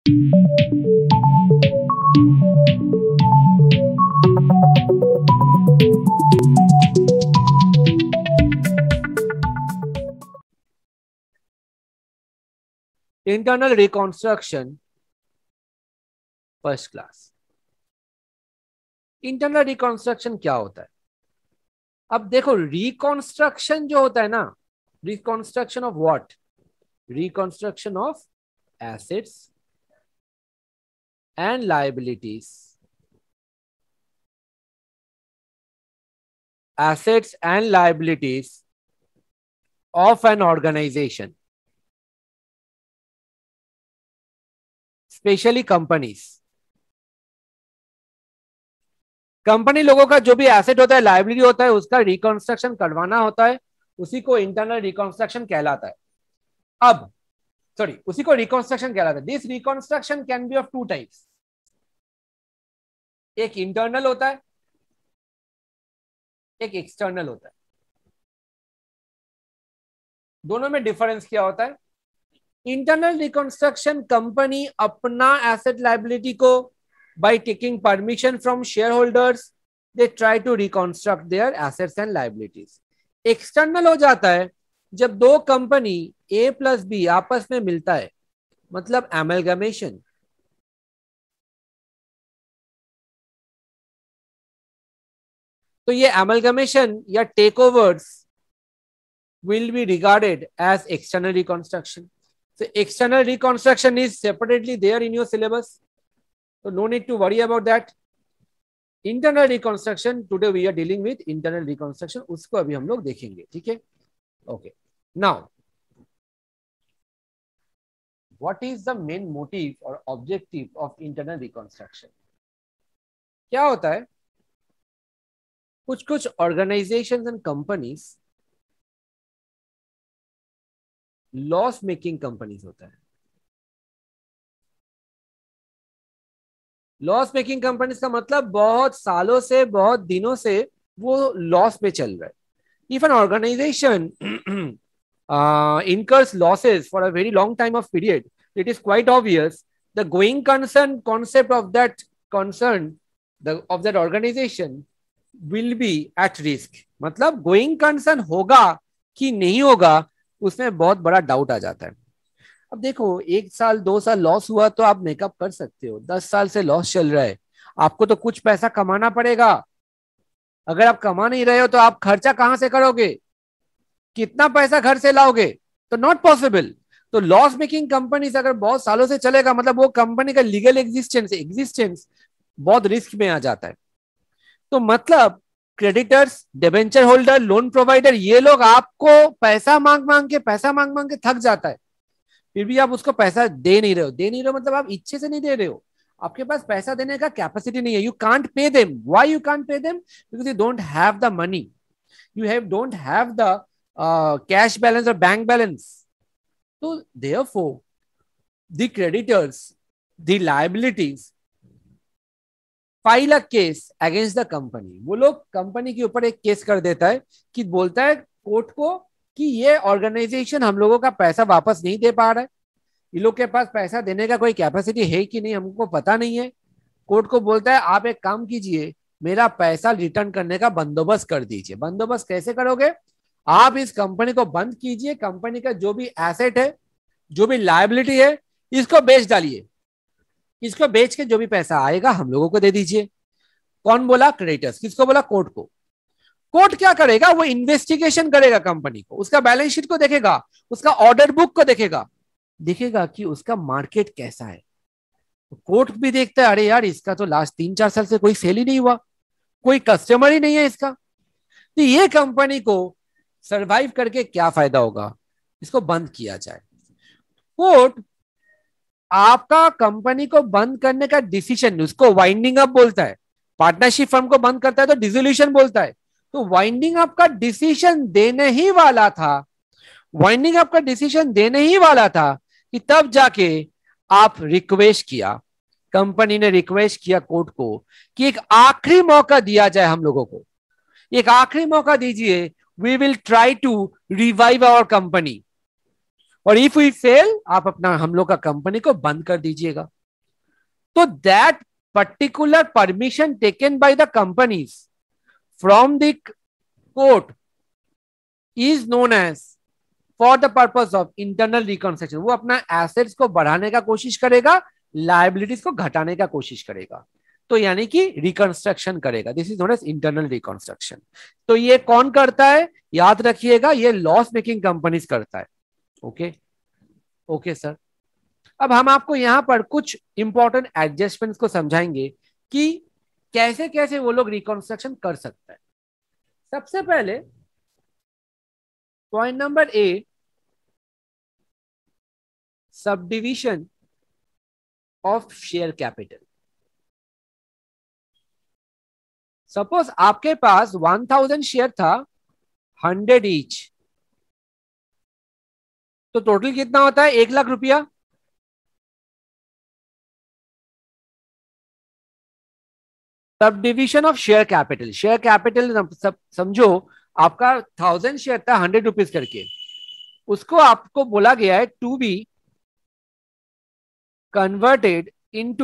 Internal reconstruction first class. Internal reconstruction क्या होता है? अब देखो, रिकॉन्स्ट्रक्शन जो होता है ना, reconstruction of what? Reconstruction of assets and liabilities. Assets and liabilities of an organisation, specially companies. Company लोगों का जो भी एसेट होता है, लायबिलिटी होता है, उसका रिकंस्ट्रक्शन करवाना होता है, उसी को इंटरनल रिकंस्ट्रक्शन कहलाता है। अब सॉरी, उसी को रिकंस्ट्रक्शन कहलाता है। This reconstruction can be of two types. एक इंटरनल होता है, एक एक्सटर्नल होता है। दोनों में डिफरेंस क्या होता है? इंटरनल रिकंस्ट्रक्शन, कंपनी अपना एसेट लायबिलिटी को by taking permission from shareholders they try to reconstruct their assets and liabilities. External हो जाता है जब दो कंपनी A प्लस B आपस में मिलता है, मतलब एमलगमेशन। तो ये एमलगमेशन या takeovers will be regarded as external reconstruction. So external reconstruction is separately there in your syllabus, so no need to worry about that. Internal reconstruction, today we are dealing with internal reconstruction, उसको अभी हम लोग देखेंगे, ठीक है? Okay, now what is the main motive और objective of internal reconstruction? क्या होता है, कुछ कुछ organisations and companies loss making companies होता है। लॉस मेकिंग कंपनीज का मतलब बहुत सालों से, बहुत दिनों से वो लॉस पे चल रहा है। If an organisation incurs losses for a very long time of period, it is quite obvious the going concern concept of that concern of that organization will be at risk. मतलब going concern होगा कि नहीं होगा, उसमें बहुत बड़ा doubt आ जाता है। अब देखो, 1 साल 2 साल लॉस हुआ तो आप मेकअप कर सकते हो, 10 साल से लॉस चल रहा है, आपको तो कुछ पैसा कमाना पड़ेगा। अगर आप कमा नहीं रहे हो तो आप खर्चा कहां से करोगे? कितना पैसा घर से लाओगे? तो नॉट पॉसिबल। तो लॉस मेकिंग कंपनीज अगर बहुत सालों से चलेगा, मतलब वो कंपनी का लीगल एग्जिस्टेंस बहुत रिस्क में आ जाता है। तो मतलब creditors, debenture holder, loan provider, ये लोग आपको पैसा मांग मांग के थक जाता है, फिर भी आप उसको पैसा दे नहीं रहे हो मतलब आप इच्छे से नहीं दे रहे हो, आपके पास पैसा देने का कैपेसिटी नहीं है। You can't pay them. Why you can't pay them? Because you don't have the money, don't have the cash balance और बैंक बैलेंस। तो therefore the creditors, the liabilities file a case against the company. वो लोग company के ऊपर एक case कर देता है, कि बोलता है कोर्ट को कि ये ऑर्गेनाइजेशन हम लोगों का पैसा वापस नहीं दे पा रहा है, ये लोग के पास पैसा देने का कोई कैपेसिटी है कि नहीं हमको पता नहीं है। कोर्ट को बोलता है आप एक काम कीजिए, मेरा पैसा रिटर्न करने का बंदोबस्त कर दीजिए। बंदोबस्त कैसे करोगे? आप इस कंपनी को बंद कीजिए, कंपनी का जो भी एसेट है, जो भी लायबिलिटी है, इसको बेच डालिए, इसको बेच के जो भी पैसा आएगा हम लोगों को दे दीजिए। कौन बोला? क्रेडिटर्स। किसको बोला? कोर्ट को। कोर्ट क्या करेगा? वो इन्वेस्टिगेशन करेगा कंपनी को, उसका बैलेंस शीट को देखेगा, उसका ऑर्डर बुक को देखेगा, देखेगा कि उसका मार्केट कैसा है। तो कोर्ट भी देखता है, अरे यार इसका तो लास्ट 3-4 साल से कोई सेल ही नहीं हुआ, कोई कस्टमर ही नहीं है इसका, तो ये कंपनी को सरवाइव करके क्या फायदा होगा, इसको बंद किया जाए। कोर्ट आपका कंपनी को बंद करने का डिसीजन, उसको वाइंडिंग अप बोलता है। पार्टनरशिप फर्म को बंद करता है तो डिसोल्यूशन बोलता है। तो वाइंडिंग अप का डिसीजन देने ही वाला था, वाइंडिंग अप का डिसीजन देने ही वाला था कि तब जाके आप रिक्वेस्ट किया, कंपनी ने रिक्वेस्ट किया कोर्ट को कि एक आखिरी मौका दिया जाए हम लोगों को, एक आखिरी मौका दीजिए, we will try to revive our company. और इफ वी फेल, आप अपना हम लोग का कंपनी को बंद कर दीजिएगा। तो that particular permission taken by the companies from the court is known as for the purpose of internal reconstruction. वो अपना एसेट्स को बढ़ाने का कोशिश करेगा, लाइबिलिटीज को घटाने का कोशिश करेगा, तो यानी कि रिकंस्ट्रक्शन करेगा। This is known as internal reconstruction. तो ये कौन करता है, याद रखिएगा, ये लॉस मेकिंग कंपनीज करता है। Okay okay sir. अब हम आपको यहां पर कुछ इंपॉर्टेंट एडजस्टमेंट्स को समझाएंगे कि कैसे कैसे वो लोग रिकंस्ट्रक्शन कर सकता है। सबसे पहले point number A, subdivision of share capital. Suppose आपके पास 1000 शेयर था, 100 ईच, तो टोटल कितना होता है, 1,00,000 रुपया। Subdivision of share capital, share capital सब समझो, आपका 1000 शेयर था 100 रुपीज करके, उसको आपको बोला गया है to be converted into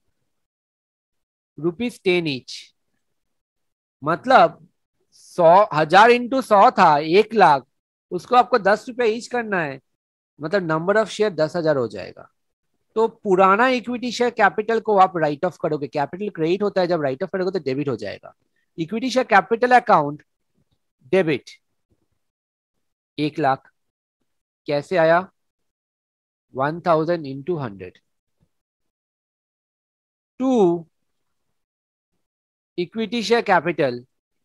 ₹10 each. मतलब 100,000 इंटू 100 था 1,00,000, उसको आपको 10 रुपए ईच करना है, मतलब नंबर ऑफ शेयर 10,000 हो जाएगा। तो पुराना इक्विटी शेयर कैपिटल को आप राइट ऑफ करोगे, कैपिटल क्रेडिट होता है, जब राइट ऑफ करोगे तो डेबिट हो जाएगा। Equity share capital account debit 1,00,000, कैसे आया, 1000 into 100 to equity share capital,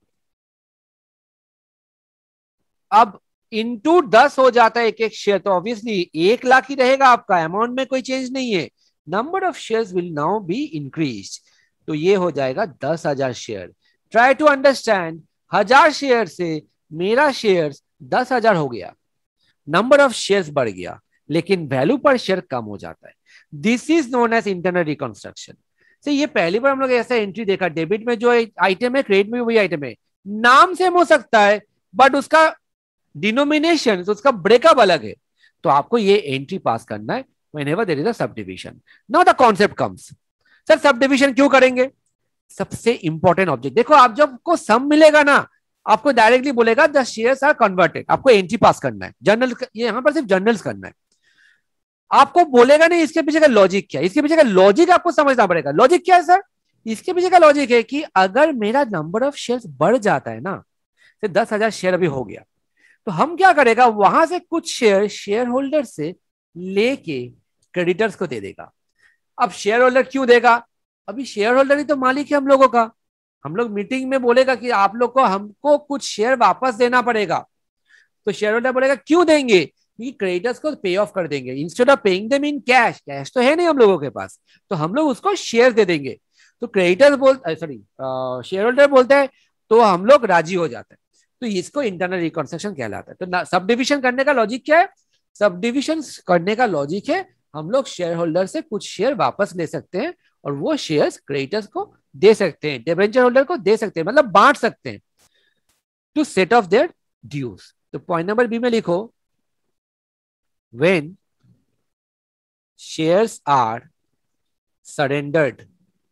अब इंटू 10 हो जाता है एक एक शेयर, तो ऑब्वियसली 1,00,000 ही रहेगा आपका, अमाउंट में कोई चेंज नहीं है। Number of shares will now be increase, तो ये हो जाएगा 10,000 share. Try to understand, 1000 share से मेरा शेयर 10,000 हो गया, नंबर ऑफ शेयर्स बढ़ गया, लेकिन वैल्यू पर शेयर कम हो जाता है। This is known as internal reconstruction. से ये पहली बार हम लोग ऐसा एंट्री देखा, डेबिट में जो आइटम है क्रेडिट में वही आइटम है, नाम सेम हो सकता है बट उसका डिनोमिनेशन, उसका ब्रेकअप अलग है। तो आपको ये एंट्री पास करना है whenever there is a subdivision. Now the concept comes, sir subdivision क्यों करेंगे। सबसे इंपॉर्टेंट ऑब्जेक्ट देखो, आप जब को सम मिलेगा ना, आपको डायरेक्टली बोलेगा द शेयर्स आर कन्वर्टेड, आपको एंट्री पास करना है, जनरल, ये यहां पर सिर्फ जनरल्स करना है। आपको बोलेगा नहीं इसके पीछे का लॉजिक क्या है, इसके पीछे का लॉजिक आपको समझना पड़ेगा। लॉजिक क्या है सर, इसके पीछे का लॉजिक है कि अगर मेरा नंबर ऑफ शेयर्स बढ़ जाता है ना, 10,000 शेयर अभी हो गया, तो हम क्या करेगा, वहां से कुछ शेयर शेयर होल्डर से लेके क्रेडिटर्स को दे देगा। अब शेयर होल्डर क्यों देगा, अभी शेयर होल्डर ही तो मालिक है हम लोगों का। हम लोग मीटिंग में बोलेगा कि आप लोग को हमको कुछ शेयर वापस देना पड़ेगा, तो शेयर होल्डर बोलेगा क्यों देंगे, क्योंकि क्रेडिटर्स को पे ऑफ कर देंगे, instead of paying them in cash, cash तो है नहीं हम लोगों के पास, तो हम लोग उसको शेयर दे देंगे। तो क्रेडिटर्स सॉरी शेयर होल्डर बोलते हैं, तो हम लोग राजी हो जाते हैं। तो इसको इंटरनल रिकंस्ट्रक्शन कहलाता है। तो सब डिविजन करने का लॉजिक क्या है, सब डिविजन करने का लॉजिक है हम लोग शेयर होल्डर से कुछ शेयर वापस ले सकते हैं, और वो शेयर्स क्रेडिटर्स को दे सकते हैं, डिबेंचर होल्डर को दे सकते हैं, मतलब बांट सकते हैं, to set off their dues. तो पॉइंट नंबर बी में लिखो, when shares are surrendered,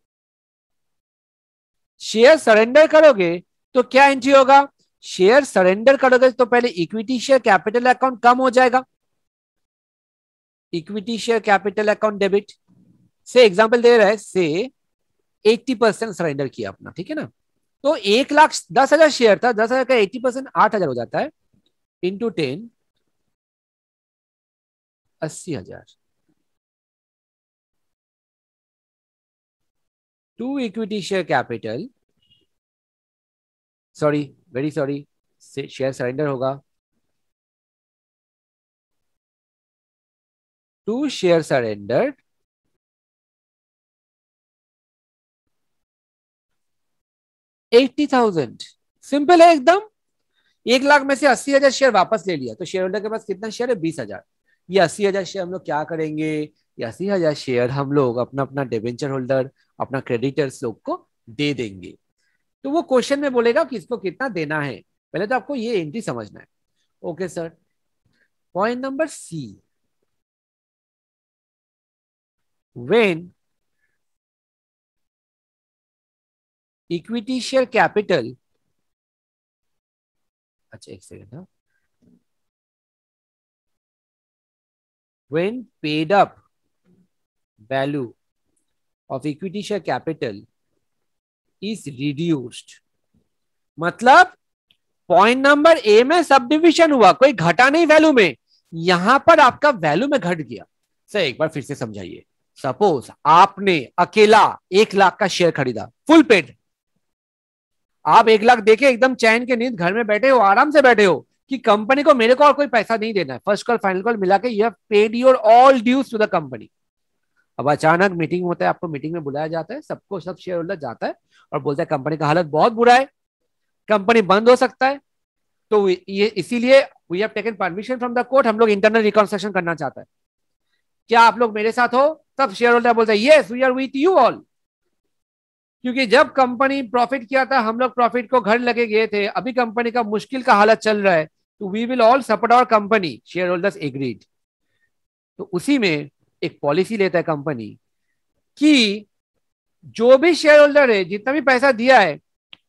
share surrender करोगे तो क्या एंट्री होगा, शेयर सरेंडर करोगे तो पहले इक्विटी शेयर कैपिटल अकाउंट कम हो जाएगा, equity share capital account debit. से एग्जांपल दे रहा है, से 80% सरेंडर किया अपना, ठीक है ना, तो 1,10,000 शेयर था, 10,000 का 80% 8,000 हो जाता है, into 10 80,000 to equity share capital, sorry very sorry, share surrender होगा, टू शेयर सरेंडर 80,000। सिंपल है एकदम, 1,00,000 में से 80,000 शेयर वापस ले लिया, तो शेयर होल्डर के पास कितना शेयर है, 20,000। ये 80,000 शेयर हम लोग क्या करेंगे, ये 80,000 शेयर हम लोग अपना अपना डिबेंचर होल्डर, अपना क्रेडिटर्स लोग को दे देंगे। तो वो क्वेश्चन में बोलेगा कि इसको कितना देना है, पहले तो आपको ये एंट्री समझना है। Okay sir. Point number C, when equity share capital, अच्छा एक सेकेंड ना, when paid up value of equity share capital is reduced, मतलब पॉइंट नंबर ए में सब डिविजन हुआ, कोई घटा नहीं वैल्यू में, यहां पर आपका वैल्यू में घट गया। सर एक बार फिर से समझाइए, सपोज आपने अकेला 1 लाख का शेयर खरीदा, फुल पेड, आप 1 लाख देके एकदम चैन के नींद घर में बैठे हो, आराम से बैठे हो कि कंपनी को मेरे को और कोई पैसा नहीं देना है, फर्स्ट कॉल फाइनल कॉल मिला के you have paid your all dues to the company. अब अचानक मीटिंग होता है, आपको मीटिंग में बुलाया जाता है, सबको सब शेयर होल्डर जाता है और बोलता है कंपनी का हालत बहुत बुरा है, कंपनी बंद हो सकता है, तो ये इसीलिए we have taken permission from the court, हम लोग इंटरनल रिकंस्ट्रक्शन करना चाहता है, क्या आप लोग मेरे साथ हो? तब शेयर होल्डर बोलता है yes we are with you all, क्योंकि जब कंपनी प्रॉफिट किया था हम लोग प्रॉफिट को घर लगे गए थे, अभी कंपनी का मुश्किल का हालत चल रहा है, तो we will all support our company, shareholders agreed. तो उसी में एक पॉलिसी लेता है कंपनी कि जो भी शेयर होल्डर है जितना भी पैसा दिया है,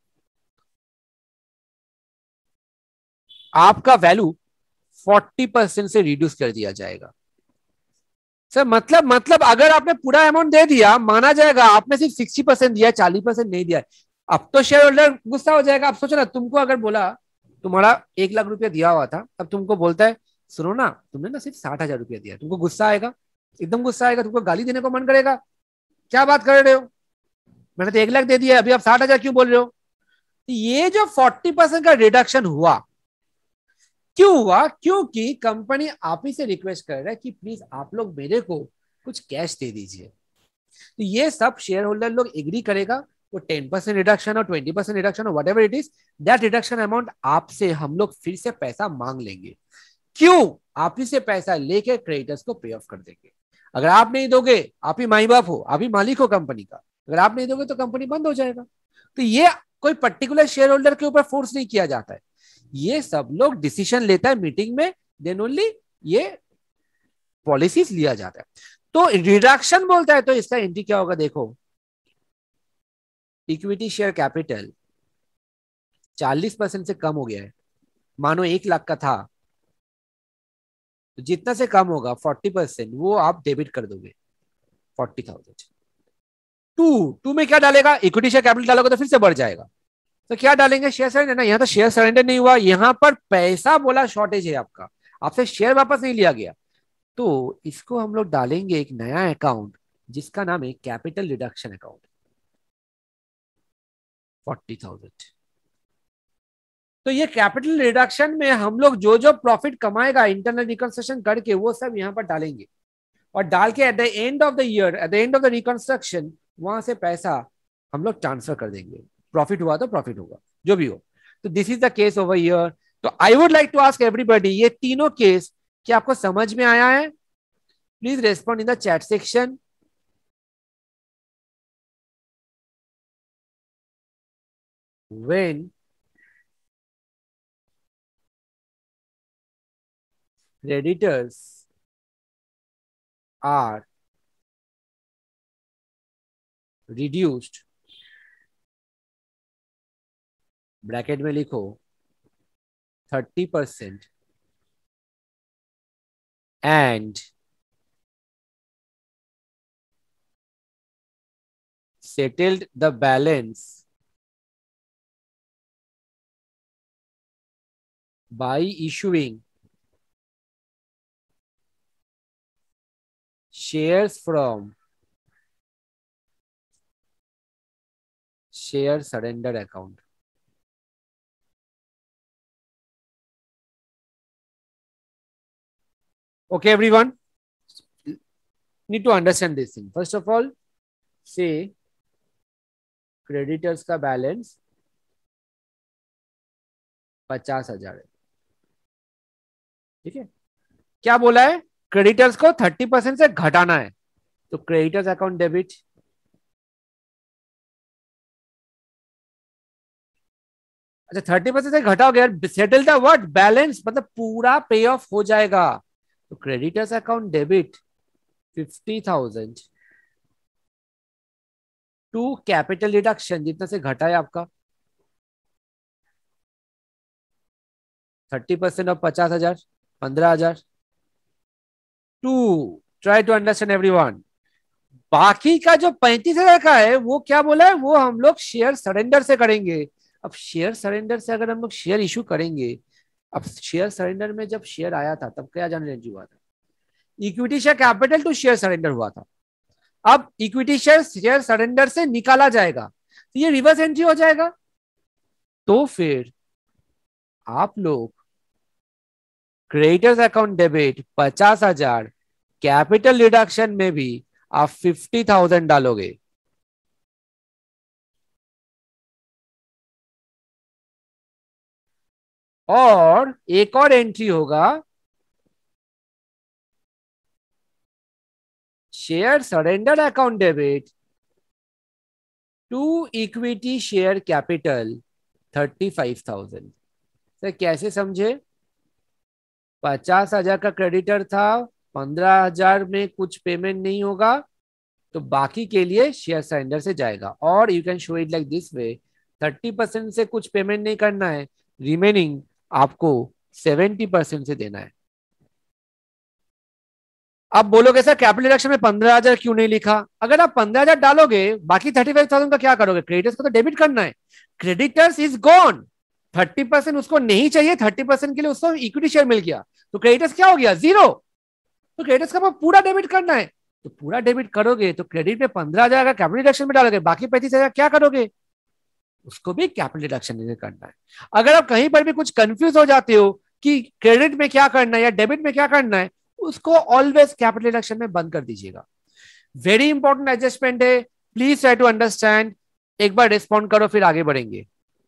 आपका वैल्यू 40% से रिड्यूस कर दिया जाएगा। सर मतलब अगर आपने पूरा अमाउंट दे दिया माना जाएगा, आपने सिर्फ 60% दिया, 40% नहीं दिया, अब तो शेयर होल्डर गुस्सा हो जाएगा। आप सोचो ना, तुमको अगर बोला तुम्हारा 1 लाख रुपया दिया हुआ था, अब तुमको बोलता है सुनो ना तुमने ना सिर्फ 60,000 रुपया दिया, तुमको गुस्सा आएगा, एकदम गुस्सा आएगा, तुमको गाली देने को मन करेगा, क्या बात कर रहे हो, मैंने तो 1 लाख दे दिया, अभी आप 60,000 क्यों बोल रहे हो? ये जो 40% का रिडक्शन हुआ, क्यों हुआ? क्योंकि कंपनी आप ही से रिक्वेस्ट कर रहा है कि प्लीज आप लोग मेरे को कुछ कैश दे दीजिए, तो ये सब शेयर होल्डर लोग एग्री करेगा, वो 10% रिडक्शन और 20% रिडक्शन और whatever it is, that reduction amount आपसे हम लोग फिर से पैसा मांग लेंगे। क्यों? आप ही से पैसा लेके क्रेडिटर्स को पे ऑफ कर देंगे। अगर आप नहीं दोगे, आप ही माई बाप हो, आप ही मालिक हो कंपनी का, अगर आप नहीं दोगे तो कंपनी बंद हो जाएगा। तो ये कोई पर्टिकुलर शेयर होल्डर के ऊपर फोर्स नहीं किया जाता है, ये सब लोग डिसीजन लेता है मीटिंग में, देन ओनली ये पॉलिसीज लिया जाता है। तो रिडक्शन बोलता है तो इसका एंट्री क्या होगा, देखो इक्विटी शेयर कैपिटल 40% से कम हो गया है, मानो 1 लाख का था, तो जितना से कम होगा 40% वो आप डेबिट कर दोगे 40,000। टू में क्या डालेगा, इक्विटी शेयर कैपिटल डालोगे तो फिर से बढ़ जाएगा, तो क्या डालेंगे, शेयर सरेंडर ना, यहाँ तो शेयर सरेंडर नहीं हुआ, यहाँ पर पैसा बोला शॉर्टेज है आपका, आपसे शेयर वापस नहीं लिया गया, तो इसको हम लोग डालेंगे एक नया अकाउंट जिसका नाम है कैपिटल रिडक्शन अकाउंट, 40,000। तो ये कैपिटल रिडक्शन में हम लोग जो जो प्रॉफिट कमाएगा इंटरनल रिकंस्ट्रक्शन करके वो सब यहाँ पर डालेंगे, और डाल के at the end of the year, at the end of the reconstruction वहां से पैसा हम लोग ट्रांसफर कर देंगे, प्रॉफिट हुआ तो प्रॉफिट होगा जो भी हो। तो this is the case over here. तो I would like to ask everybody, ये तीनों केस क्या आपको समझ में आया है? Please respond in the chat section. When creditors are reduced, bracket में लिखो 30% and settled the balance by issuing shares from share surrender account. Okay, everyone, need to understand this thing. First of all, say creditors का balance 50,000 है, ठीक है, क्या बोला है, creditors को 30% से घटाना है, तो क्रेडिटर्स अकाउंट डेबिट, अच्छा 30% से घटा हो गया, सेटल द व्हाट, बैलेंस, मतलब पूरा पे ऑफ हो जाएगा, तो creditors account debit 50,000 to capital reduction, जितना से घटा है आपका 30% of 50,000, 15,000। To, try to understand everyone. बाकी का जो 35,000 का है वो क्या बोला है, वो हम लोग शेयर सरेंडर से करेंगे। अब शेयर सरेंडर से अगर हम लोग शेयर इशू करेंगे, अब शेयर सरेंडर में जब शेयर आया था तब क्या जनरेट हुआ था, equity share capital to share surrender हुआ था। अब इक्विटी शेयर शेयर सरेंडर से निकाला जाएगा तो ये रिवर्स एंट्री हो जाएगा। तो फिर आप लोग creditors account debit 50,000, capital reduction में भी आप 50,000 डालोगे। और एक और एंट्री होगा, share surrender account debit to equity share capital 35,000। Sir कैसे समझे, 50,000 का क्रेडिटर था, 15,000 में कुछ पेमेंट नहीं होगा तो बाकी के लिए शेयर सरेंडर से जाएगा। और you can show it like this way, 30% से कुछ पेमेंट नहीं करना है, रिमेनिंग आपको 70% से देना है। आप बोलोगे सर कैपिटल रिडक्शन में 15,000 क्यों नहीं लिखा, अगर आप 15,000 डालोगे बाकी 35,000 का क्या करोगे, क्रेडिटर्स को तो डेबिट करना है। क्रेडिटर्स इज गॉन, 30% उसको नहीं चाहिए, 30% के लिए उसको इक्विटी शेयर मिल गया, तो क्रेडिटर्स क्या हो गया, जीरो। तो क्रेडिटर्स का पूरा डेबिट करना है, तो पूरा डेबिट करोगे तो क्रेडिट में 15,000 का कैपिटल रिडक्शन में डालोगे, बाकी 35,000 क्या करोगे, उसको भी कैपिटल रिडक्शन में करना है। अगर आप कहीं पर भी कुछ कंफ्यूज हो जाते हो कि क्रेडिट में क्या करना है या डेबिट में क्या करना है, उसको ऑलवेज कैपिटल रिडक्शन में बंद कर दीजिएगा। वेरी इंपॉर्टेंट एडजस्टमेंट है, प्लीज ट्राई टू अंडरस्टैंड। एक बार रिस्पॉन्ड करो फिर आगे बढ़ेंगे।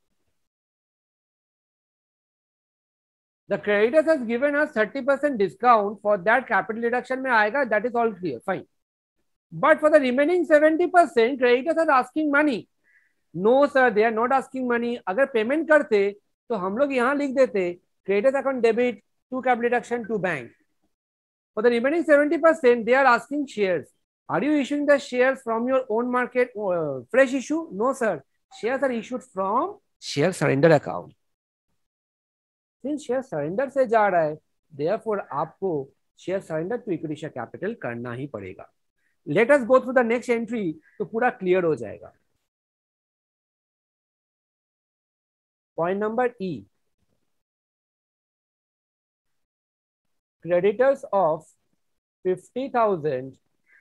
The creditor has given us 30% discount for that capital reduction में आएगा, that is all clear, fine. But for the remaining 70%, creditors are asking money. No sir, they are not asking money. अगर payment करते तो हम लोग यहाँ लिख देते creditors account debit to capital reduction to bank. For the remaining 70%, they are asking shares. Are you issuing the shares from your own market fresh issue? No sir, shares are issued from share surrender account. Since share surrender से जा रहा है, therefore आपको share surrender to equity share capital करना ही पड़ेगा। Let us go through the next entry तो पूरा क्लियर हो जाएगा। Point number E, creditors of 50,000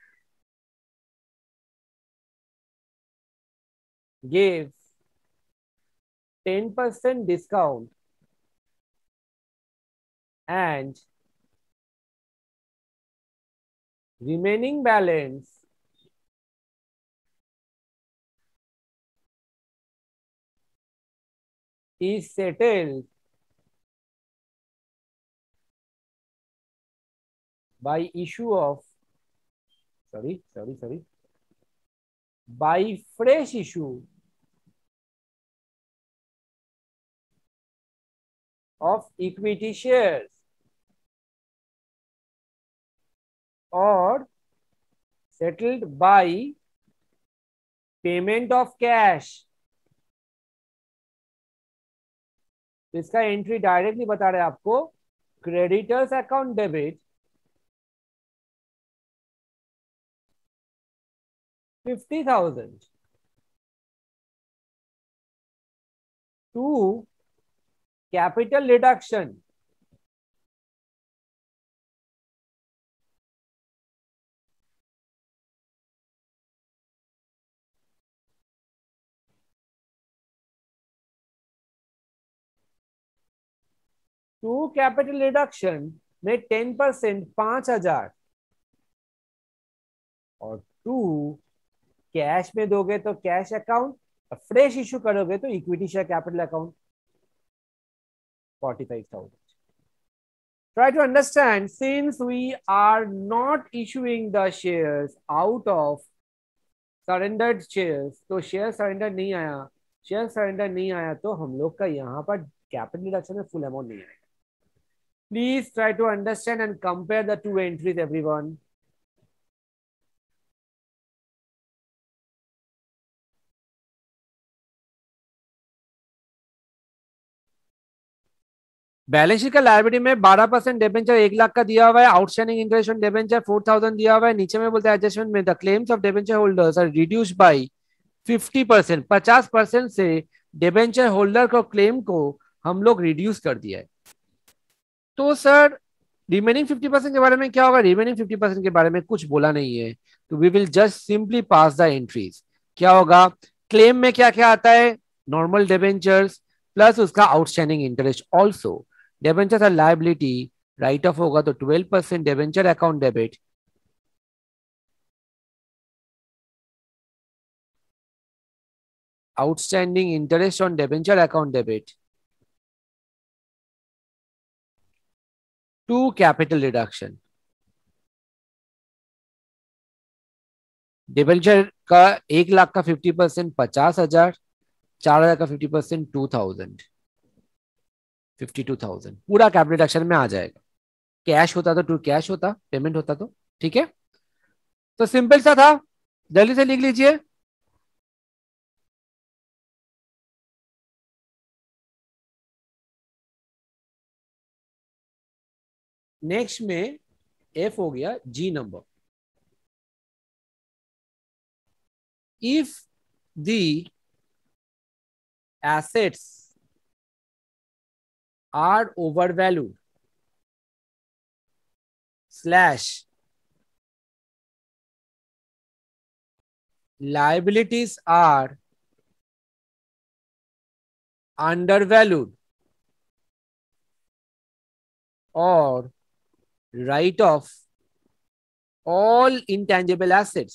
gave 10% discount and remaining balance is settled by issue of by fresh issue of equity shares or settled by payment of cash। तो इसका entry directly बता रहे हैं आपको, creditors account debit 50,000 to capital reduction to capital reduction में 10% 5,000 और to cash में दोगे तो कैश अकाउंट, फ्रेश इश्यू करोगे तो equity share capital account 45,000। Try to understand, since we are not issuing the shares out of surrendered shares, तो share surrender नहीं आया, शेयर सरेंडर नहीं आया तो हम लोग का यहाँ पर कैपिटल रिडक्शन में फुल अमाउंट नहीं आएगा। Please try to understand and compare the two entries everyone. Balance sheet का लायबिलिटी में 12% डिबेंचर 1 लाख का दिया हुआ है, आउटस्टैंडिंग इंटरेस्ट ऑन डिबेंचर 4000 दिया हुआ है, नीचे में बोलते हैं एडजस्टमेंट में the claims of debenture holders are reduced by 50%, 50% से डिबेंचर होल्डर को क्लेम को हम लोग रिड्यूस कर दिया है। तो सर रिमेनिंग 50% के बारे में क्या होगा? रिमेनिंग 50% के बारे में कुछ बोला नहीं है, तो we will just simply pass the entries. क्या होगा? क्लेम में क्या क्या आता है? नॉर्मल डिबेंचर्स प्लस उसका outstanding interest also. Debentures are liability, write off होगा तो 12% debenture account debit, outstanding interest on debenture account debit to capital reduction. Debenture का 1 लाख का 50% 50,000, 4,000 का 50% 2,000, 52,000 पूरा कैपिटल रिडक्शन में आ जाएगा। कैश होता तो टू कैश होता, पेमेंट होता तो ठीक है। तो सिंपल सा था, जल्दी से लिख लीजिए। नेक्स्ट में एफ हो गया G number. If the assets are overvalued slash liabilities are undervalued or write off all intangible assets,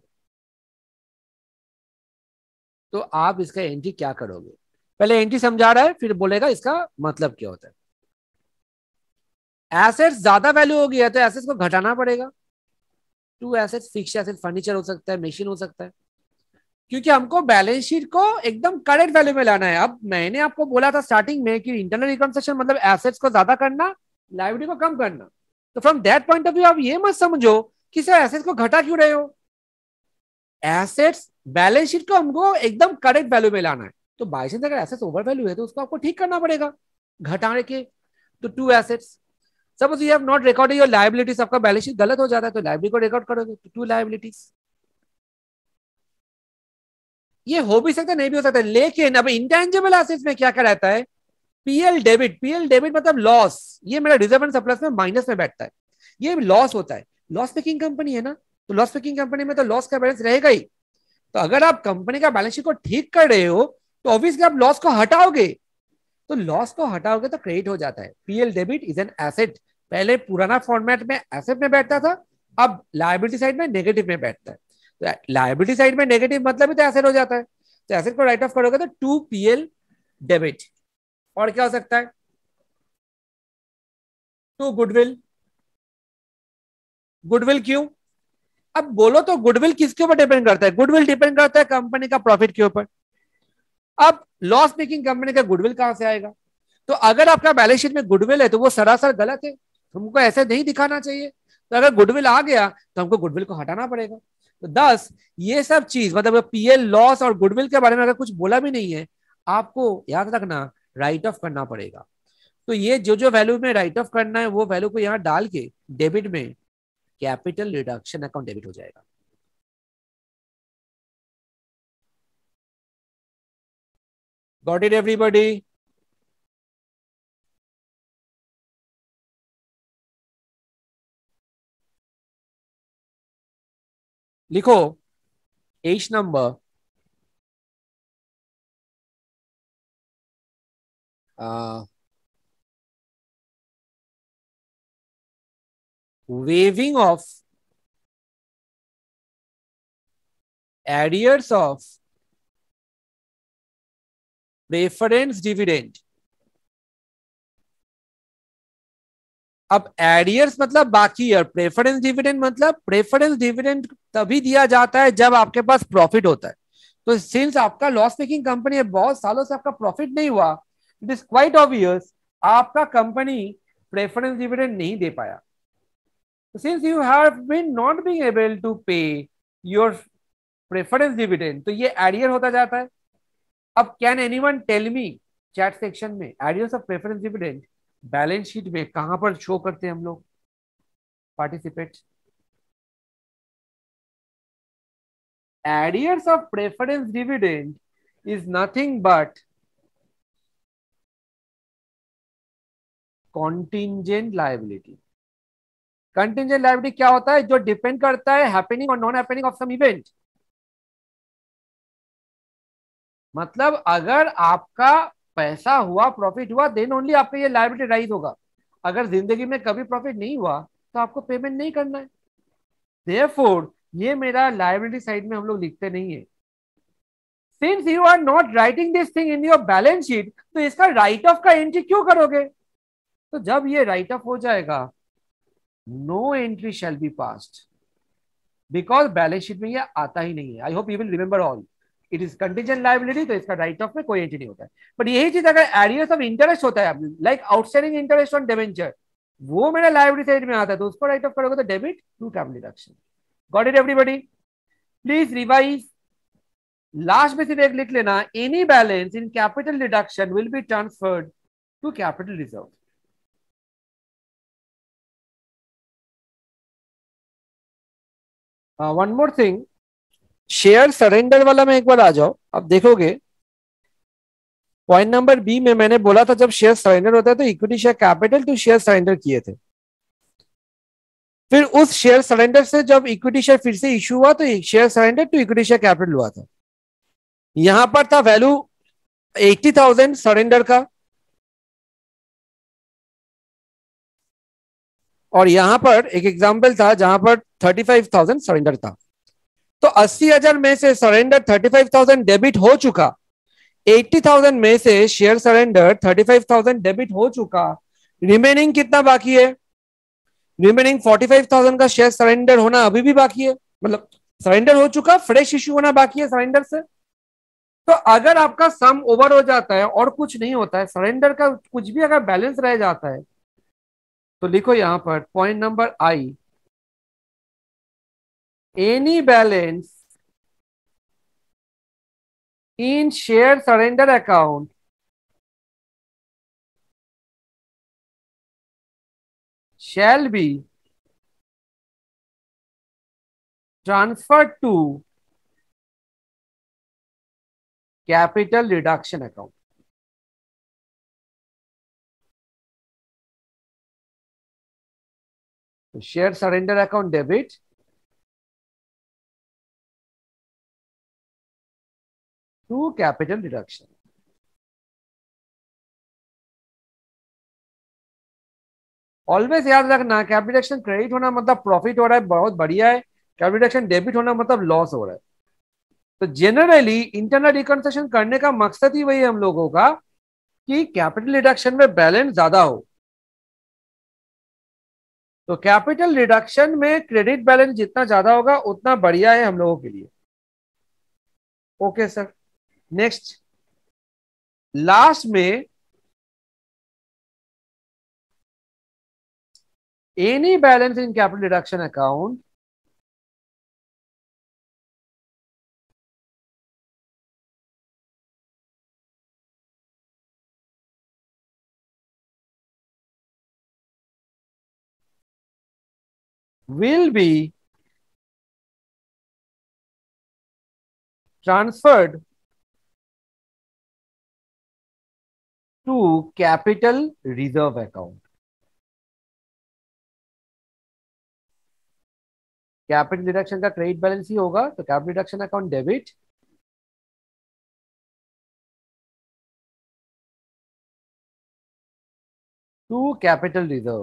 तो आप इसका एंट्री क्या करोगे? पहले एंट्री समझा रहा है, फिर बोलेगा इसका मतलब क्या होता है। एसेट्स ज्यादा वैल्यू हो गया है तो एसेट्स को घटाना पड़ेगा। To assets, fix asset furniture हो सकता है, मशीन हो सकता है, क्योंकि हमको बैलेंस शीट को एकदम करेक्ट वैल्यू में लाना है। अब मैंने आपको बोला था स्टार्टिंग में कि इंटरनल रिकंस्ट्रक्शन मतलब एसेट्स को ज्यादा करना, लायबिलिटी को कम करना। तो from that point of view आप ये मत समझो कि सर एसेट्स को घटा क्यों रहे हो। एसेट्स बैलेंस शीट को हमको एकदम करेक्ट वैल्यू में लाना है। तो बाई चांस अगर एसेट्स ओवर वैल्यू है तो उसको आपको ठीक करना पड़ेगा घटाने के। तो to assets, suppose you have not recorded your liabilities, आपका बैलेंस शीट गलत हो जाता है तो लायबिलिटी को रिकॉर्ड करोगे तो टू लायबिलिटीज। ये हो भी सकता है, नहीं भी हो सकता है, लेकिन अब इंटेंजिबल एसेट्स में क्या क्या रहता है? पीएल डेबिट, पीएल डेबिट मतलब लॉस। ये मेरा रिजर्व एंड सरप्लस में माइनस में बैठता है, ये लॉस होता है। लॉस मेकिंग कंपनी है ना, तो लॉस मेकिंग कंपनी में तो लॉस का बैलेंस रहेगा ही। तो अगर आप कंपनी का बैलेंस शीट को ठीक कर रहे हो तो ऑब्वियसली आप लॉस को हटाओगे, तो लॉस को हटाओगे तो क्रेडिट हो जाता है। PL debit is an asset. पहले पुराना फॉर्मेट में एसेट में बैठता था, अब लायबिलिटी साइड में नेगेटिव में बैठता है। तो लायबिलिटी साइड में नेगेटिव मतलब ही तो एसेट हो जाता है। तो एसेट को राइट ऑफ करोगे तो टू पीएल डेबिट। और क्या हो सकता है? To goodwill. गुडविल क्यों? अब बोलो तो गुडविल किसके ऊपर डिपेंड करता है? गुडविल डिपेंड करता है कंपनी का प्रॉफिट के ऊपर। अब लॉस मेकिंग कंपनी का गुडविल कहां से आएगा? तो अगर आपका बैलेंस शीट में गुडविल है तो वो सरासर गलत है, हमको ऐसे नहीं दिखाना चाहिए। तो अगर गुडविल आ गया तो हमको गुडविल को हटाना पड़ेगा। तो 10 ये सब चीज मतलब पीएल लॉस और गुडविल के बारे में अगर कुछ बोला भी नहीं है, आपको याद रखना राइट ऑफ करना पड़ेगा। तो ये जो जो वैल्यू में राइट ऑफ करना है वो वैल्यू को यहाँ डाल के डेबिट में कैपिटल रिडक्शन अकाउंट डेबिट हो जाएगा। Got it everybody? लिखो H number waiving of arrears of preference dividend। अब एरियर्स मतलब बाकी, और प्रेफरेंस डिविडेंड मतलब प्रेफरेंस डिविडेंड तभी दिया जाता है जब आपके पास प्रॉफिट होता है। तो सिंस आपका लॉस मेकिंग कंपनी है, बहुत सालों से आपका प्रॉफिट नहीं हुआ, इट इज क्वाइट ऑब्वियस आपका कंपनी प्रेफरेंस डिविडेंड नहीं दे पाया। Since you have been not being able to pay your preference dividend, तो ये एरियर होता जाता है। अब can anyone tell me chat section में arrears of preference dividend? Balance sheet में कहां पर शो करते हैं हम लोग? Participate. arrears of preference dividend is nothing but contingent liability. Contingent liability क्या होता है? जो डिपेंड करता है हैपनिंग और non happening of some event. मतलब अगर आपका पैसा हुआ, प्रॉफिट हुआ, देन ओनली आपका ये लायबिलिटी राइज होगा। अगर जिंदगी में कभी प्रॉफिट नहीं हुआ तो आपको पेमेंट नहीं करना है। देयरफॉर ये मेरा लायबिलिटी साइड में हम लोग लिखते नहीं है। Since you are not writing this thing in your balance sheet, तो इसका राइट ऑफ का एंट्री क्यों करोगे? तो जब ये राइट ऑफ हो जाएगा, no entry shall be passed, because balance sheet में ये आता ही नहीं है। I hope you will remember all. It is contingent liability, तो इसका राइट ऑफ में कोई एंट्री नहीं होता है। बट यही चीज अगर एरियर्स ऑफ इंटरेस्ट होता है, like outstanding interest on debenture, वो मेरा लायबिलिटी साइड में आता है, तो उसको राइट ऑफ करोगे तो debit to capital deduction. Got it everybody? Please revise. Last में सिर्फ एक लिख लेना, any balance in capital deduction will be transferred to capital reserve. One more thing, share surrender वाला में एक बार आ जाओ, अब देखोगे पॉइंट नंबर बी में मैंने बोला था जब शेयर सरेंडर होता है तो equity share capital to share surrender किए थे। फिर उस शेयर सरेंडर से जब इक्विटी शेयर फिर से इश्यू हुआ तो share surrender to equity share capital हुआ था। यहां पर था वैल्यू 80,000 सरेंडर का, और यहां पर एक एग्जांपल था जहां पर 35,000 सरेंडर था। तो 80,000 में से सरेंडर 35,000 डेबिट हो चुका, 80,000 में से शेयर सरेंडर 35,000 डेबिट हो चुका। रिमेनिंग कितना बाकी है? रिमेनिंग 45,000 का शेयर सरेंडर होना अभी भी बाकी है, मतलब सरेंडर हो चुका, फ्रेश इश्यू होना बाकी है सरेंडर से। तो अगर आपका सम ओवर हो जाता है और कुछ नहीं होता है, सरेंडर का कुछ भी अगर बैलेंस रह जाता है, तो लिखो यहां पर point number I, any balance in share surrender account shall be transferred to capital reduction account. तो share surrender account debit to capital reduction. Always याद रखना, कैपिटल रिडक्शन क्रेडिट होना मतलब प्रॉफिट हो रहा है, बहुत बढ़िया है। कैपिटल रिडक्शन डेबिट होना मतलब लॉस हो रहा है। तो जनरली इंटरनल रिकंस्ट्रक्शन करने का मकसद ही वही है हम लोगों का, कि कैपिटल रिडक्शन में बैलेंस ज्यादा हो। तो कैपिटल रिडक्शन में क्रेडिट बैलेंस जितना ज्यादा होगा उतना बढ़िया है हम लोगों के लिए। ओके सर, नेक्स्ट लास्ट में, any balance in capital reduction account will be transferred to capital reserve account. Capital deduction का क्रेडिट बैलेंस ही होगा, तो capital deduction account debit to capital reserve.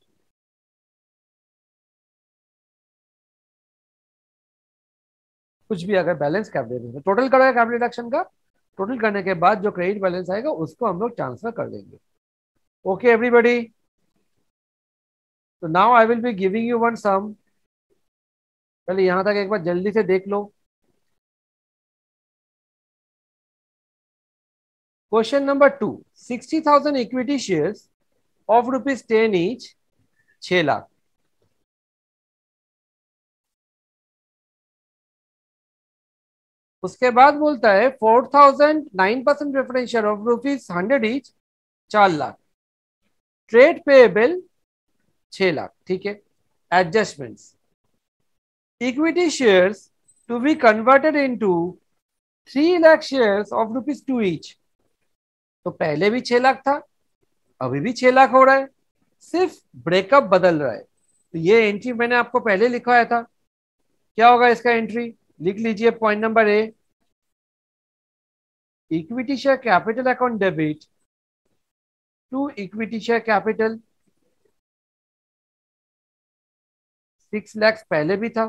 कुछ भी अगर बैलेंस कैपिटल टोटल करेगा capital deduction का, टोटल करने के बाद जो क्रेडिट बैलेंस आएगा उसको हम लोग ट्रांसफर कर देंगे। ओके एवरीबॉडी, तो now I will be giving you one sum. पहले यहां तक एक बार जल्दी से देख लो। Question number 2, 60,000 equity shares of ₹10 each, 6 lakh. उसके बाद बोलता है 4,000 9% preference share of ₹100 each, 4 lakh. Trade payable 6 lakh, ठीक है। Adjustments, equity shares to be converted into 3 lakh shares of ₹2 each. तो पहले भी 6 लाख था, अभी भी 6 लाख हो रहा है, सिर्फ ब्रेकअप बदल रहा है। तो ये एंट्री मैंने आपको पहले लिखवाया था। क्या होगा इसका एंट्री, लिख लीजिए। Point number A, equity share capital account debit to equity share capital. 6 lakh पहले भी था,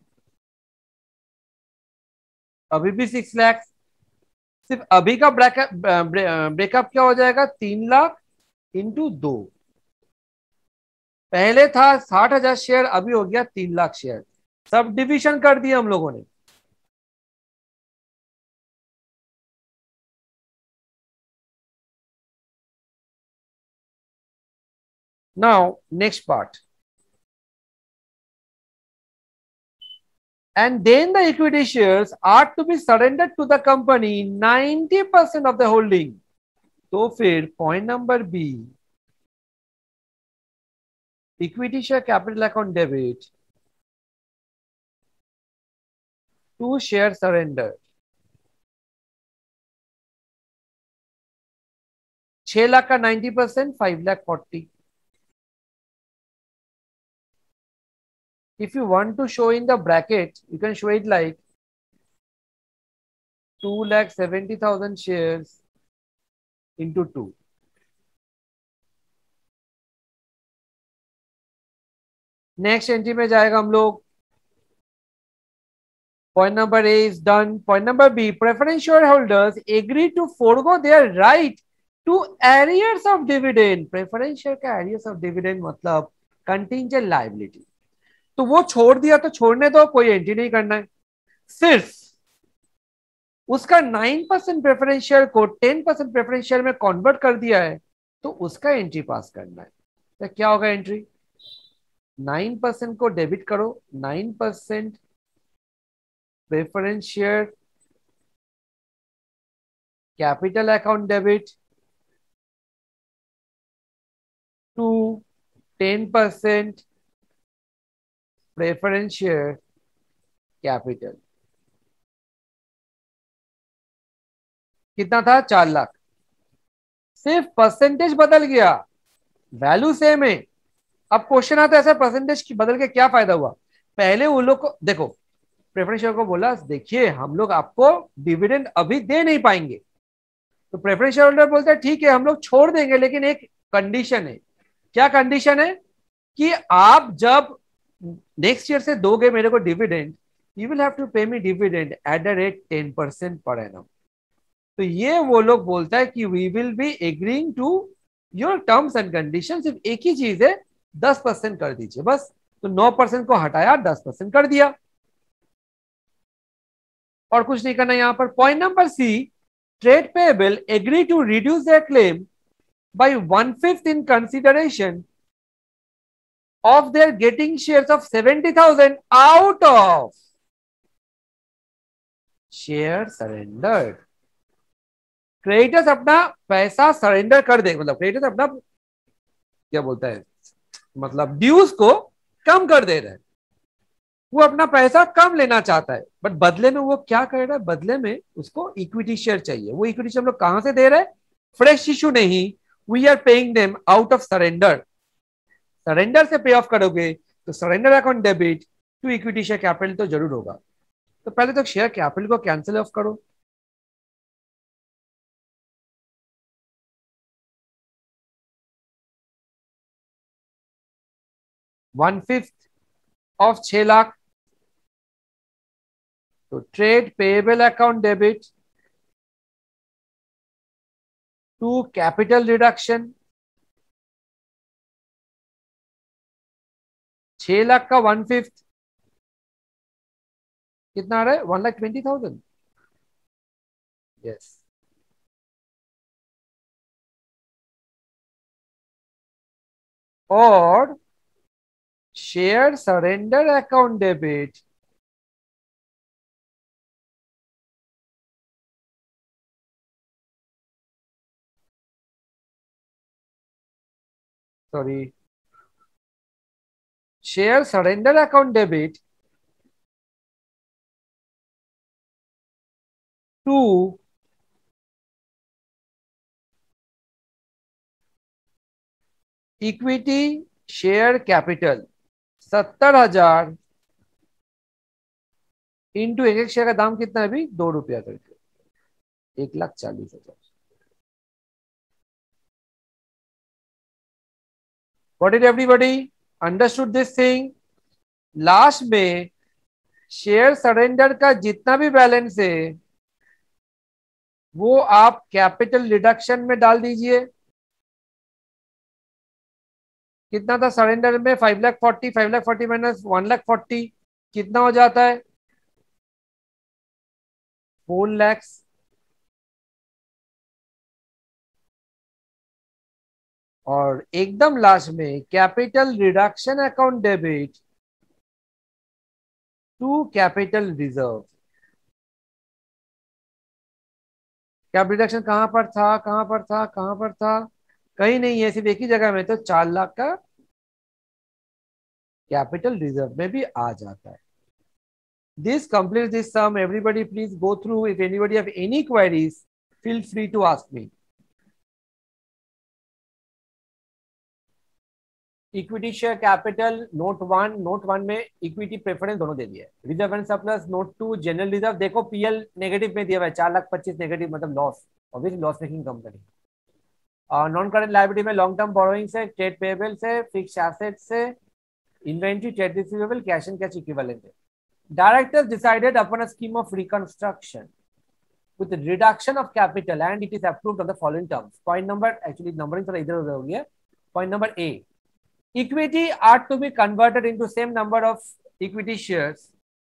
अभी भी 6 लाख। सिर्फ अभी का ब्रेकअप ब्रेकअप क्या हो जाएगा, 3 लाख इंटू 2। पहले था 60,000 शेयर, अभी हो गया 3 लाख शेयर। सब डिविजन कर दिया हम लोगों ने। Now next part, and then the equity shares are to be surrendered to the company 90% of the holding। तो फिर point number B, equity share capital account debit to share surrender. 6 lakh का 90%, 5 lakh 40। If you want to show in the bracket, you can show it like 2,70,000 shares into 2। Next entry में जाएगा हम लोग। Point number A is done. Point number B, preference share holders agree to forgo their right to arrears of dividend. Preference share का arrears of dividend मतलब contingent liability. तो वो छोड़ दिया तो छोड़ने दो, कोई एंट्री नहीं करना है। सिर्फ उसका 9% प्रेफरेंस शेयर को 10% प्रेफरेंस शेयर में कन्वर्ट कर दिया है, तो उसका एंट्री पास करना है। तो क्या होगा एंट्री, 9% को डेबिट करो, 9% preference share capital account debit to 10% preference share capital. कितना था, 4 लाख। सिर्फ परसेंटेज बदल गया, वैल्यू सेम है। अब क्वेश्चन आता है ऐसा, परसेंटेज की बदल के क्या फायदा हुआ। पहले उन लोग को देखो, प्रेफरेंस शेयर को बोला देखिए हम लोग आपको डिविडेंड अभी दे नहीं पाएंगे। तो प्रेफरेंस शेयर होल्डर बोलते हैं ठीक है हम लोग छोड़ देंगे, लेकिन एक कंडीशन है। क्या कंडीशन है, कि आप जब नेक्स्ट ईयर से दोगे मेरे को dividend, you will have to pay me dividend at the rate 10% per annum. तो ये वो लोग बोलता है कि we will be agreeing to your terms and condition. सिर्फ एक ही चीज है, 10% कर दीजिए बस। तो 9% को हटाया, 10% कर दिया, और कुछ नहीं करना यहां पर। Point number C, trade payable agree to reduce their claim by 1/5 in consideration of their getting shares of 70,000 out of share surrendered। Creditors अपना पैसा सरेंडर कर दे, मतलब क्रेडिटर्स अपना क्या बोलता है, मतलब ड्यूज को कम कर दे रहे हैं। वो अपना पैसा कम लेना चाहता है, बट बदले में वो क्या कर रहा है, बदले में उसको इक्विटी शेयर चाहिए। वो इक्विटी शेयर हम लोग कहां से दे रहे हैं, फ्रेश इशू नहीं, we are paying them out of surrender. Surrender से पे ऑफ करोगे तो surrender account debit to equity share capital तो जरूर होगा। तो पहले तो शेयर कैपिटल को कैंसिल ऑफ करो। वन फिफ्थ ऑफ 6 लाख, तो trade payable account debit to capital reduction. 6 lakh का 1/5 कितना आ रहा है, 1,20,000। यस, और share surrender account debit sorry, share surrender account debit to equity share capital 70,000 into एक एक शेयर का दाम कितना है अभी, 2 रुपया करके, 1,40,000। What did everybody understood this thing? Last में शेयर सरेंडर का जितना भी बैलेंस है वो आप कैपिटल रिडक्शन में डाल दीजिए। कितना था सरेंडर में, 5,40,000, 5,40,000 माइनस 1,40,000 कितना हो जाता है, 4 लाख। और एकदम लास्ट में capital reduction account debit to capital reserve. Capital reduction कहां पर था, कहां पर था, कहां पर था, कहीं नहीं है, सिर्फ एक ही जगह में, तो 4 लाख का कैपिटल रिजर्व में भी आ जाता है। This completes this sum. Everybody please go through. If anybody have any queries, feel free to ask me. Equity share capital note one में इक्विटी प्रेफरेंस दोनों दे दिया है। Reserve and surplus note 2 general reserve, देखो PL negative में दिया हुआ है, 4,25,000 नेगेटिव मतलब loss, obviously loss making company. Non current liability में लॉन्ग टर्म बोरोइंग से, ट्रेड पेबल से, फिक्स एसेट से, inventory, trade receivable, cash and cash equivalent है। Directors decided upon a scheme of reconstruction with reduction of capital and it is approved on the following terms. Point number, actually numbering थोड़ा इधर उधर हो गया। Point number A, equity are to be converted into same number of equity shares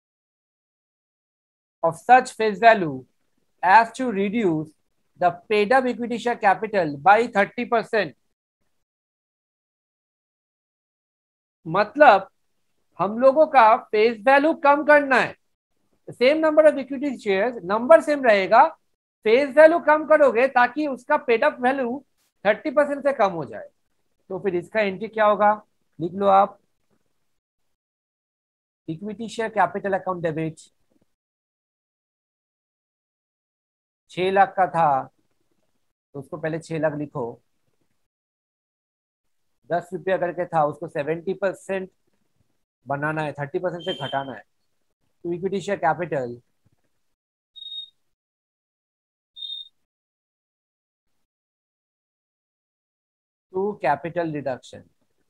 of such face value as to reduce the paid up equity share capital by 30%. मतलब हम लोगों का face value कम करना है, same number of equity shares, number same रहेगा, face value कम करोगे ताकि उसका पेड अप वैल्यू 30% से कम हो जाए। तो फिर इसका एंट्री क्या होगा, लिख लो आप, equity share capital account debit 6 lakh का था तो उसको पहले 6 लाख लिखो, 10 रुपया करके था उसको 70% बनाना है, 30% से घटाना है। तो equity share capital to capital reduction,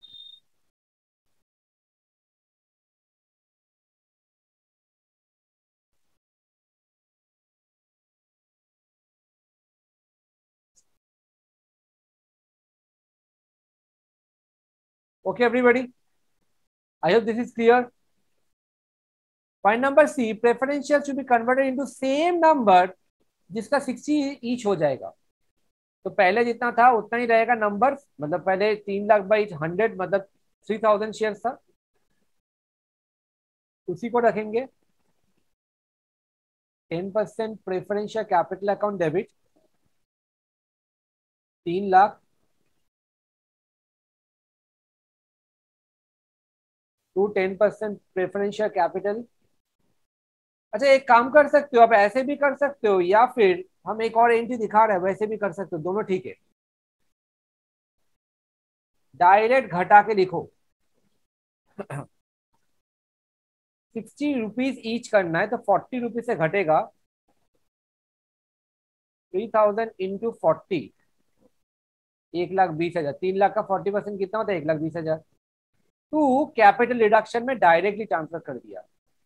okay everybody, I hope this is clear. Point number C, preferential should be converted into same number जिसका 60 ईच हो जाएगा। तो पहले जितना था उतना ही रहेगा नंबर, मतलब पहले 3 लाख बाई 100 मतलब 3,000 शेयर था, उसी को रखेंगे। 10% preferential capital account debit 3 lakh to 10% preferential capital. अच्छा एक काम कर सकते हो आप, ऐसे भी कर सकते हो या फिर हम एक और एंट्री दिखा रहे हैं वैसे भी कर सकते हो, दोनों ठीक है। डायरेक्ट घटा के लिखो 60 रुपीज ईच करना है तो 40 रुपीज से घटेगा, 3,000 इंटू 40, 1,20,000। 3 लाख का 40% कितना होता है, 1,20,000। टू कैपिटल रिडक्शन में डायरेक्टली ट्रांसफर कर दिया।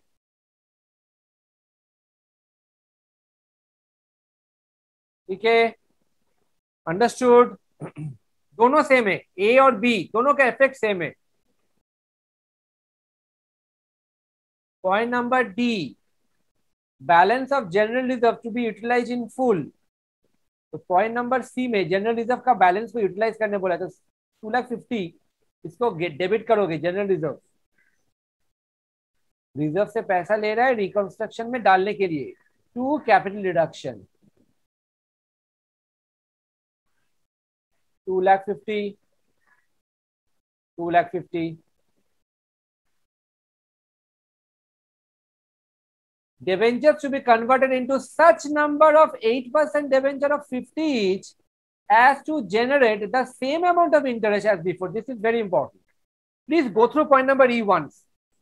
ठीक है, अंडरस्टूड। दोनों सेम है, ए और बी दोनों का इफेक्ट सेम है। Point number D, balance of general reserve to be utilize in full. तो पॉइंट नंबर सी में जनरल रिजर्व का बैलेंस को यूटिलाइज करने बोला, तो 2,50,000 इसको डेबिट करोगे जनरल रिजर्व, रिजर्व से पैसा ले रहा है रिकंस्ट्रक्शन में डालने के लिए, to capital reduction 2,50,000 2,50,000. Debentures to be converted into such number of 8% debenture of 50 each as to generate the same amount of interest as before. This is very important. Please go through point number E once.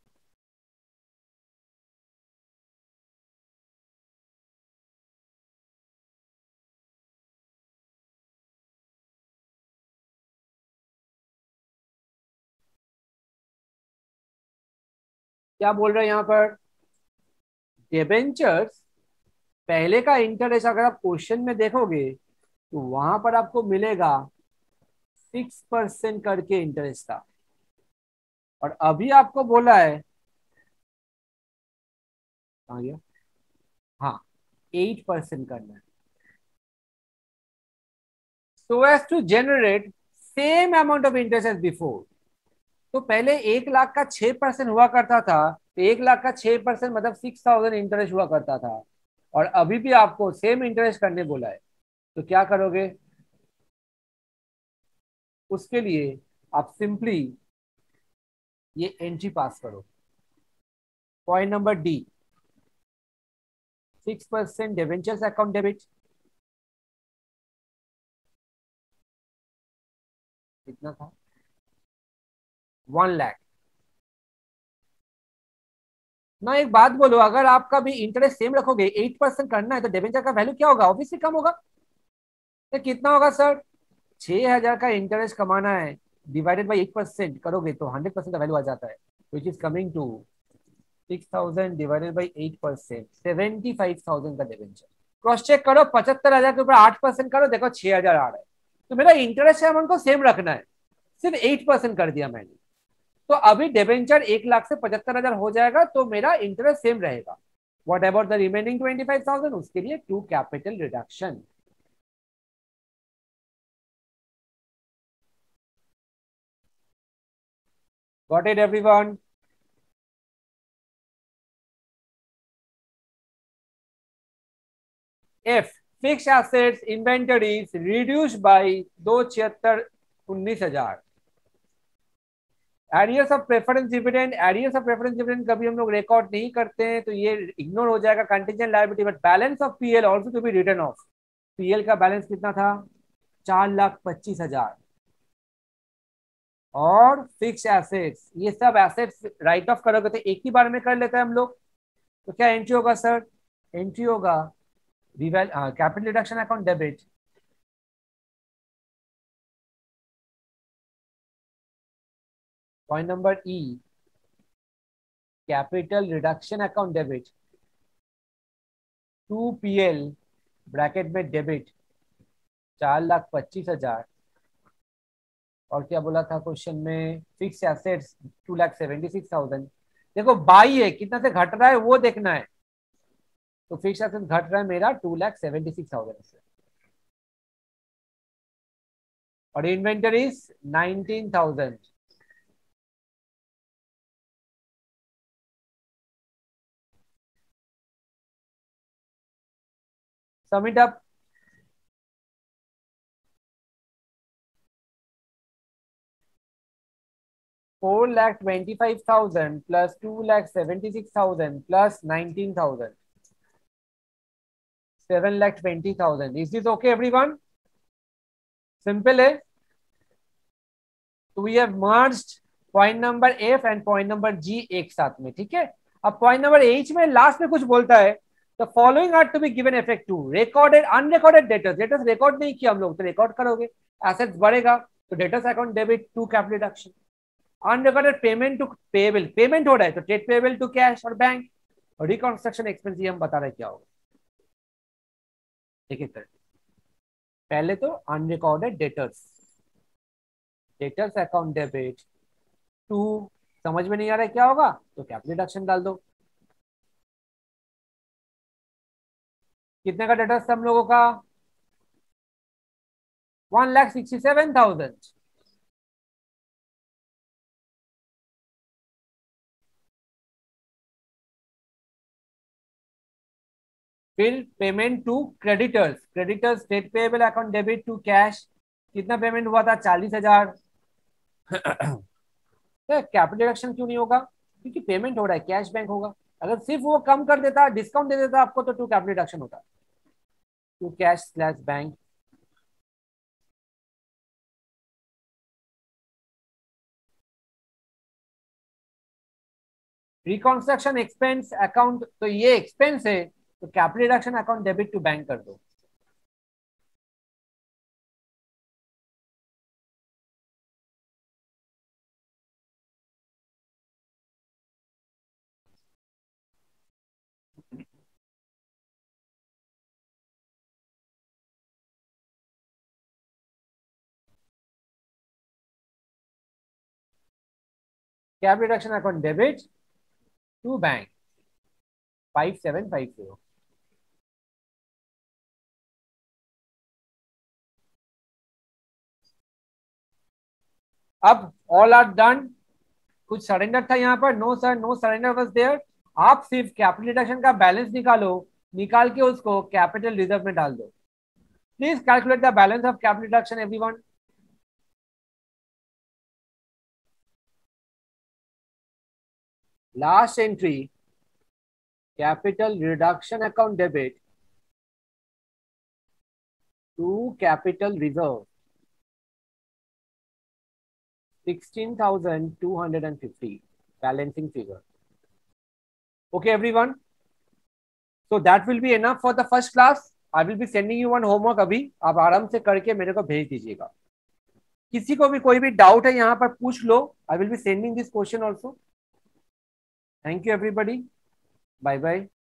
क्या बोल रहे हैं यहाँ पर? Debentures पहले का interest अगर आप क्वेश्चन में देखोगे तो वहां पर आपको मिलेगा 6% करके इंटरेस्ट था, और अभी आपको बोला है, आ गया, हाँ, 8% करना है, so as to generate same amount of interest as before. तो पहले 1 लाख का 6% हुआ करता था, तो 1 लाख का 6% मतलब 6,000 इंटरेस्ट हुआ करता था, और अभी भी आपको सेम इंटरेस्ट करने बोला है. तो क्या करोगे? उसके लिए आप सिंपली ये एंट्री पास करो. Point number D, 6% debentures account debit. कितना था? 1 लाख. ना एक बात बोलो, अगर आपका भी इंटरेस्ट सेम रखोगे, 8% करना है, तो डिवेंचर का वैल्यू क्या होगा? ऑब्वियसली कम होगा. तो कितना होगा सर? 6,000 का इंटरेस्ट कमाना है, डिवाइडेड बाई 8% करोगे तो 100% का वैल्यू आ जाता है, which is coming to 6,000 divided by 8%, 75,000 का डिवेंचर. क्रॉस चेक करो, 75,000 के ऊपर 8% करो, देखो 6,000 आ रहा है. तो मेरा इंटरेस्ट अमाउंट को सेम रखना है, सिर्फ 8% कर दिया मैंने. तो अभी डिवेंचर 1 लाख से 75,000 हो जाएगा, तो मेरा इंटरेस्ट सेम रहेगा. What about the remaining 25,000? उसके लिए to capital reduction. Got it everyone? If fixed assets inventories reduced by 276,19,000. Arrears of preference dividend, arrears of preference dividend कभी हम लोग रिकॉर्ड नहीं करते हैं, तो ये इग्नोर हो जाएगा. Contingent liability, but balance of PL also to be return off. PL का बैलेंस कितना था? 4,25,000. और फिक्स एसेट्स, ये सब एसेट्स राइट ऑफ करोगे तो एक ही बार में कर लेते हैं हम लोग. तो क्या एंट्री होगा सर? एंट्री होगा capital reduction account debit. Point number E, capital reduction account debit to PL bracket में डेबिट 4,25,000. और क्या बोला था क्वेश्चन में? Fix assets 2,76,000. देखो बाई है, कितना से घट रहा है वो देखना है. तो फिक्स एसेट्स घट रहा है मेरा 2,76,000 से. और inventories 19,000. Sum it up. $4,25,000 plus 2,76,000 plus 19,000, 7,20,000. Is this okay everyone? Simple है. तो we have merged point number F and point number G एक साथ में. ठीक है. अब पॉइंट नंबर एच में लास्ट में कुछ बोलता है, the following are to be given effect to recorded unrecorded debtors. Debtors record नहीं किया हम लोग, तो रिकॉर्ड करोगे. एसेट्स बढ़ेगा तो debtors account debit to capital reduction. Unrecorded payment to payable, payment हो रहा है तो ट्रेड पेबल टू कैश और बैंक. और रिकॉन्स्ट्रक्शन एक्सपेंस हम बता रहे क्या होगा. एक एक करके. पहले तो unrecorded debtors, debtors account debit to, समझ में नहीं आ रहा है क्या होगा तो कैपिटल रिडक्शन डाल दो. कितने का डेटर्स हम लोगों का? 1,67,000. फिर payment to creditors, creditors trade payable account debit to cash. कितना पेमेंट हुआ था? 40,000. तो कैपिटल डिडक्शन क्यों नहीं होगा? क्योंकि पेमेंट हो रहा है, कैश बैंक होगा। अगर सिर्फ वो कम कर देता, डिस्काउंट दे देता आपको, तो टू कैपिटल डिडक्शन होता, to cash slash bank. Reconstruction expense account, तो ये एक्सपेंस है, तो capital deduction account debit to bank कर दो। Capital deduction account debit to bank 5750। अब ऑल आर डन। कुछ सरेंडर था यहाँ पर? No sir, no surrender was there. आप सिर्फ कैपिटल डिडक्शन का बैलेंस निकालो, निकाल के उसको कैपिटल रिजर्व में डाल दो। Please calculate the balance of capital deduction everyone. Last entry, capital reduction account debit to capital reserve 16,250 balancing figure. Okay everyone, so that will be enough for the first class. I will be sending you one homework अभी, आप आराम से करके मेरे को भेज दीजिएगा। किसी को भी कोई भी डाउट है यहाँ पर पूछ लो। I will be sending this question also. Thank you everybody, bye bye.